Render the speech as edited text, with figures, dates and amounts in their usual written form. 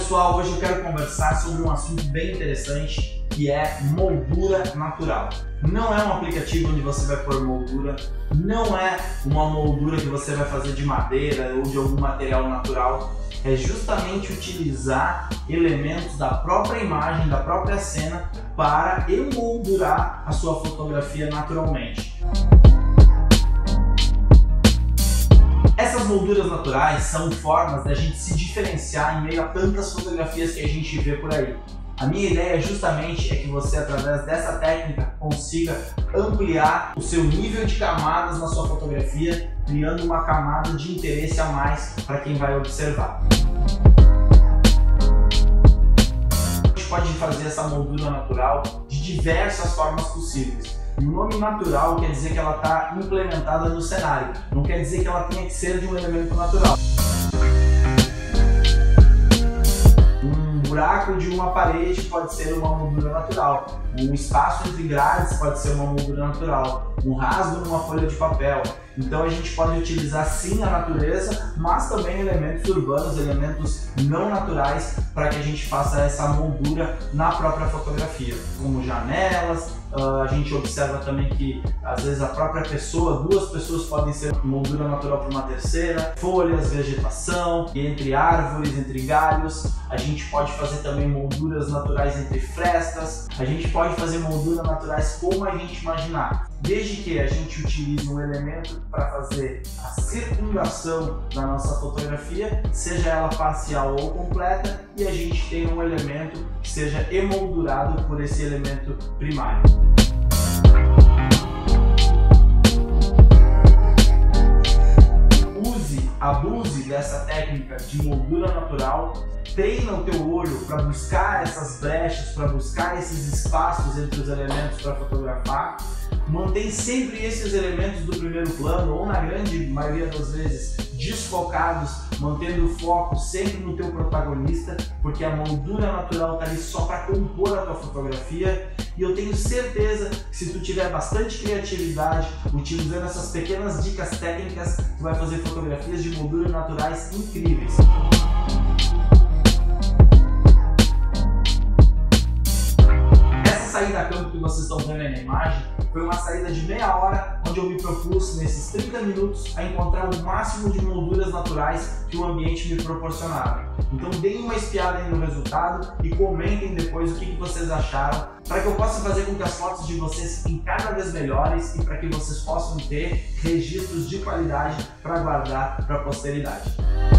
pessoal, hoje eu quero conversar sobre um assunto bem interessante que é moldura natural. Não é um aplicativo onde você vai pôr moldura, não é uma moldura que você vai fazer de madeira ou de algum material natural. É justamente utilizar elementos da própria imagem, da própria cena para emoldurar a sua fotografia naturalmente. Essas molduras naturais são formas da gente se diferenciar em meio a tantas fotografias que a gente vê por aí. A minha ideia justamente é que você, através dessa técnica, consiga ampliar o seu nível de camadas na sua fotografia, criando uma camada de interesse a mais para quem vai observar. A gente pode fazer essa moldura natural de diversas formas possíveis. E o nome natural quer dizer que ela está implementada no cenário, não quer dizer que ela tenha que ser de um elemento natural. Um buraco de uma parede pode ser uma moldura natural, um espaço entre grades pode ser uma moldura natural, um rasgo numa folha de papel. Então a gente pode utilizar sim a natureza, mas também elementos urbanos, elementos não naturais, para que a gente faça essa moldura na própria fotografia, como janelas. A gente observa também que às vezes a própria pessoa, duas pessoas podem ser moldura natural para uma terceira, folhas, vegetação, entre árvores, entre galhos. A gente pode fazer também molduras naturais entre frestas, a gente pode fazer molduras naturais como a gente imaginar, desde que a gente utilize um elemento para fazer a circundação da nossa fotografia, seja ela parcial ou completa, e a gente tenha um elemento que seja emoldurado por esse elemento primário. Abuse dessa técnica de moldura natural, treina o teu olho para buscar essas brechas, para buscar esses espaços entre os elementos para fotografar. Mantém sempre esses elementos do primeiro plano, ou na grande maioria das vezes desfocados, mantendo o foco sempre no teu protagonista, porque a moldura natural está ali só para compor a tua fotografia. E eu tenho certeza que se tu tiver bastante criatividade, utilizando essas pequenas dicas técnicas, tu vai fazer fotografias de molduras naturais incríveis. Essa saída a campo que vocês estão vendo aí na imagem foi uma saída de meia hora, onde eu me propus, nesses 30 minutos, a encontrar o máximo de molduras naturais que o ambiente me proporcionava. Então deem uma espiada aí no resultado e comentem depois o que vocês acharam, para que eu possa fazer com que as fotos de vocês fiquem cada vez melhores e para que vocês possam ter registros de qualidade para guardar para a posteridade.